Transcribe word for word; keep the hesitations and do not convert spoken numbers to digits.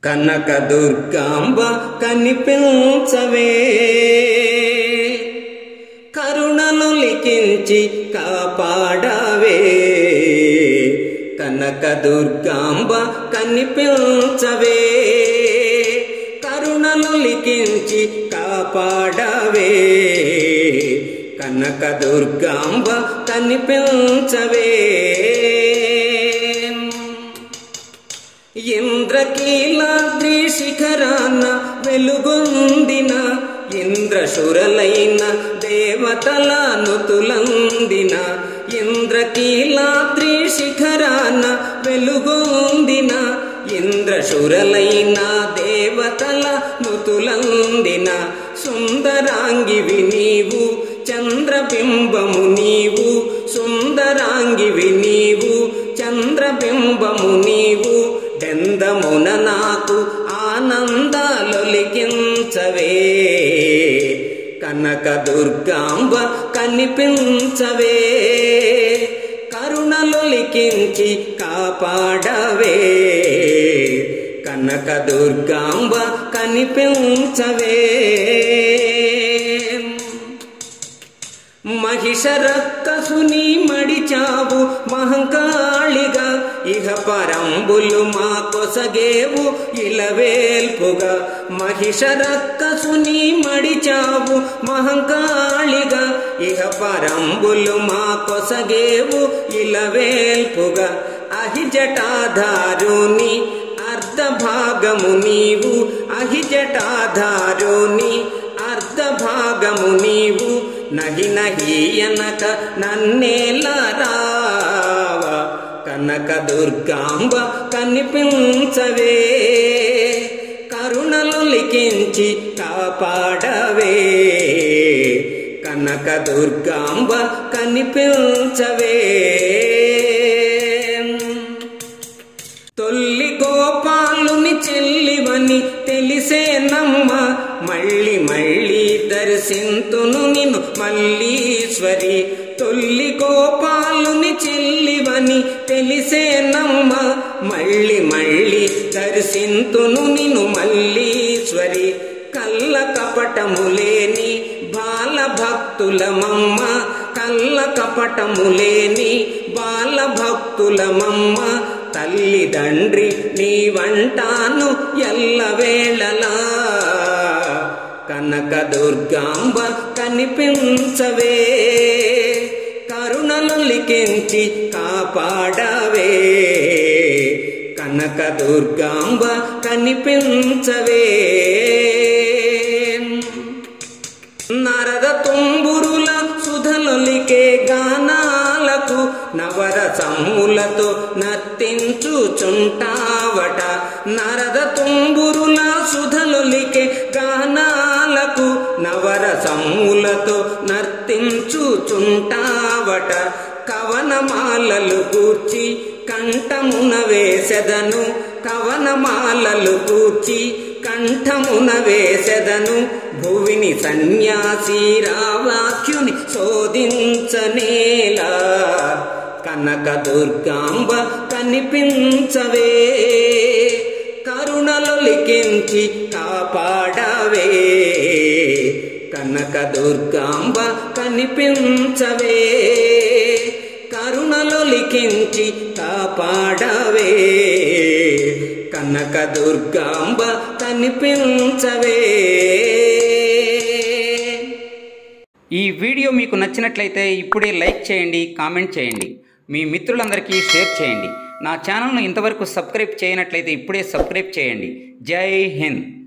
కనక దుర్గాంబ కనిపించవే, కరుణను లిఖించి కాపాడవే. కనక దుర్గాంబ కనిపించవే, కరుణను లిఖించి కాపాడవే. కనక దుర్గాంబ కనిపించవే. ఇంద్రకీలాద్రి శిఖరాన వెలుగొందిన ఇంద్రశురలైన దేవతల నుతులందిన, ఇంద్రకీలాద్రి శిఖరాన వెలుగొందిన ఇంద్రశురలైన దేవతల నుతులందిన, సుందరాంగివి నీవు చంద్రబింబము నీవు, సుందరాంగివి నీవు చంద్రబింబము నీవు. డెందమున నాకు ఆనందాలొలికించవే, కనక దుర్గాంబ కనిపించవే. కరుణలొలికించి కాపాడవే, కనక దుర్గాంబ కనిపించవే. మహిష రక్కసుని మడిచావు మహంకాళిగా, ఇహ పరంబులు మా కొసగేవు ఇలవేల్పుగా. మహిష రక్కసుని మడిచావు మహంకాళిగా, ఇహ పరంబులు మా కొసగేవు ఇలవేల్పుగా. అహిజటాధారుని అర్ధ భాగము నీవు, అహిజటాధారుని అర్ధ భాగము నీవు. నహి నహి అనక నన్నేలా రావా, కనక దుర్గాంబ కనిపించవే. కరుణలు లిఖించి కాపాడవే, కనక దుర్గాంబ కనిపించవే. తొల్లి గోపాలుని చెల్లివని తెలిసేనమ్మ, మళ్ళీ మళ్ళీ దర్శింతును నిన్ను మల్లీశ్వరి. తొల్లి గోపాలుని చెల్లివని తెలిసేనమ్మ, మళ్ళీ మళ్ళీ దర్శింతును నిన్ను మల్లీశ్వరి. కల్ల కపటములేని బాల భక్తులమమ్మ, కల్ల కపటములేని బాల భక్తులమమ్మ. తల్లిదండ్రి నీ వంటాను ఎల్లవేళలా, కనక దుర్గాంబ కనిపించవే. కరుణలు లిఖించి కాపాడవే, కనక దుర్గాంబ కనిపించవే. నరద తుంబురుల సుధలొలికే గానాలకు నవరసములతో నర్తించుచుంటావట. నరద తుంబురుల సుధలొలికే గానాలకు నవరసములతో నర్తించుచుంటావట. కవనమాలలు కూర్చి కంఠమున వేసెదను, కవనమాలలు కూర్చి కంఠమున వేసెదను. భువిని సన్యాసి రావాక్యుని శోధించనేలా, కనక దుర్గాంబ కనిపించవే. కరుణలు లిఖించి కాపాడవే, కనక దుర్గాంబ కనిపించవే. కరుణలు లిఖించి కాపాడవే, కనక దుర్గాంబ కనిపించవే. ఈ వీడియో మీకు నచ్చినట్లయితే ఇప్పుడే లైక్ చేయండి, కామెంట్ చేయండి, మీ మిత్రులందరికీ షేర్ చేయండి. నా ఛానల్ను ఇంతవరకు సబ్స్క్రైబ్ చేయనట్లయితే ఇప్పుడే సబ్స్క్రైబ్ చేయండి. జై హింద్.